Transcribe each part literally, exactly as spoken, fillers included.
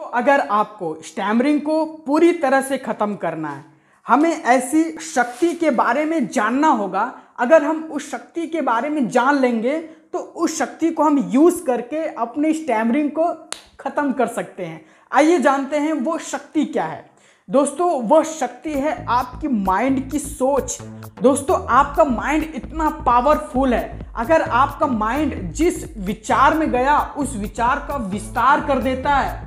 अगर आपको स्टैमरिंग को पूरी तरह से ख़त्म करना है, हमें ऐसी शक्ति के बारे में जानना होगा। अगर हम उस शक्ति के बारे में जान लेंगे तो उस शक्ति को हम यूज़ करके अपनी स्टैमरिंग को ख़त्म कर सकते हैं। आइए जानते हैं वो शक्ति क्या है। दोस्तों वह शक्ति है आपकी माइंड की सोच। दोस्तों आपका माइंड इतना पावरफुल है, अगर आपका माइंड जिस विचार में गया उस विचार का विस्तार कर देता है।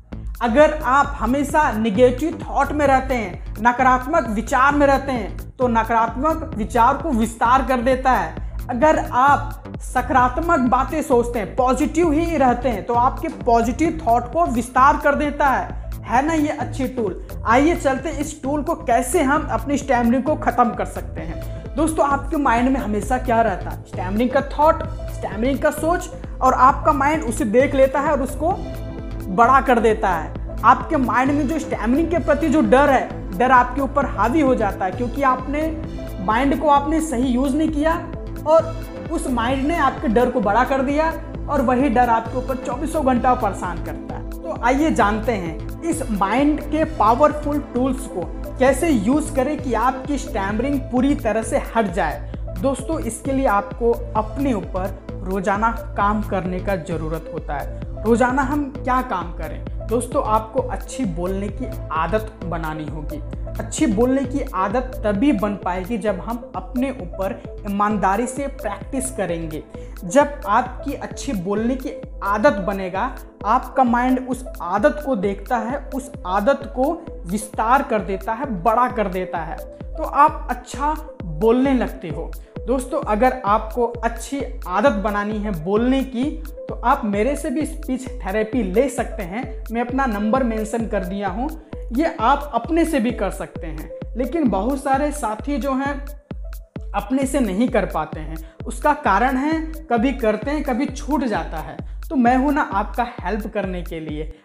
अगर आप हमेशा निगेटिव थॉट में रहते हैं, नकारात्मक विचार में रहते हैं, तो नकारात्मक विचार को विस्तार कर देता है। अगर आप सकारात्मक बातें सोचते हैं, पॉजिटिव ही रहते हैं, तो आपके पॉजिटिव थॉट को विस्तार कर देता है। है ना ये अच्छी टूल। आइए चलते हैं इस टूल को कैसे हम अपनी स्टैमरिंग को ख़त्म कर सकते हैं। दोस्तों आपके माइंड में हमेशा क्या रहता है? स्टैमरिंग का थॉट, स्टैमरिंग का सोच, और आपका माइंड उसे देख लेता है और उसको बड़ा कर देता है। आपके माइंड में जो स्टैमरिंग के प्रति जो डर है, डर आपके ऊपर हावी हो जाता है, क्योंकि आपने माइंड को आपने सही यूज़ नहीं किया और उस माइंड ने आपके डर को बड़ा कर दिया, और वही डर आपके ऊपर चौबीसों घंटा परेशान करता है। तो आइए जानते हैं इस माइंड के पावरफुल टूल्स को कैसे यूज़ करें कि आपकी स्टैमरिंग पूरी तरह से हट जाए। दोस्तों इसके लिए आपको अपने ऊपर रोज़ाना काम करने का ज़रूरत होता है। रोज़ाना हम क्या काम करें? दोस्तों आपको अच्छी बोलने की आदत बनानी होगी। अच्छी बोलने की आदत तभी बन पाएगी जब हम अपने ऊपर ईमानदारी से प्रैक्टिस करेंगे। जब आपकी अच्छी बोलने की आदत बनेगा, आपका माइंड उस आदत को देखता है, उस आदत को विस्तार कर देता है, बड़ा कर देता है, तो आप अच्छा बोलने लगते हो। दोस्तों अगर आपको अच्छी आदत बनानी है बोलने की, तो आप मेरे से भी स्पीच थेरेपी ले सकते हैं। मैं अपना नंबर मेंशन कर दिया हूँ, ये आप अपने से भी कर सकते हैं। लेकिन बहुत सारे साथी जो हैं अपने से नहीं कर पाते हैं। उसका कारण है कभी करते हैं, कभी छूट जाता है। तो मैं हूं ना आपका हेल्प करने के लिए।